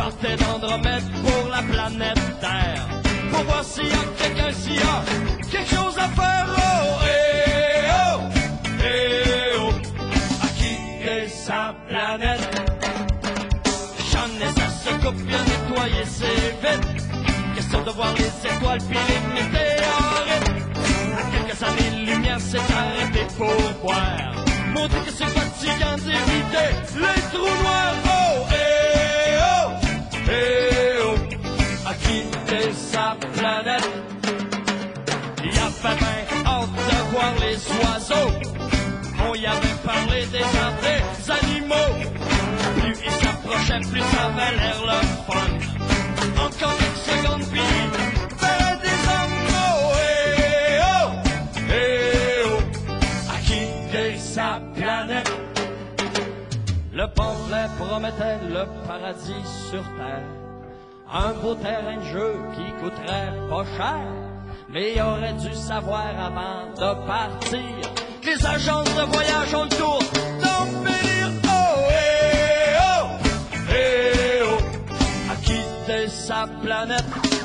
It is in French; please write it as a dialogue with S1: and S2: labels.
S1: partait d'Andromède pour la planète Terre. Pour voir s'il y a quelqu'un, s'il y a quelque chose à faire. Oh, eh, oh, eh, oh, à quitter sa planète. J'en ai ça se coupe, bien nettoyer, c'est vite. Question de voir les étoiles puis les météorites. À quelques années-lumière, c'est arrêté pour boire. Montrer que c'est fatigant d'éviter les trous noirs. Oh, eh, oh, eh, oh, à quitter sa planète. Il avait bien hâte de voir les oiseaux. On y avait parlé déjà des animaux. Plus il s'approchait, plus ça avait l'air le fun. Encore une seconde, puis vers des hommes. Oh, eh, oh, eh, oh, à quitter sa planète. Le pamphlet promettait le paradis sur terre. Un beau terrain de jeu qui coûterait pas cher. Mais il aurait dû savoir avant de partir que les agences de voyage ont le tour d'embellir. Oh, eh, oh, eh, oh, à quitter sa planète.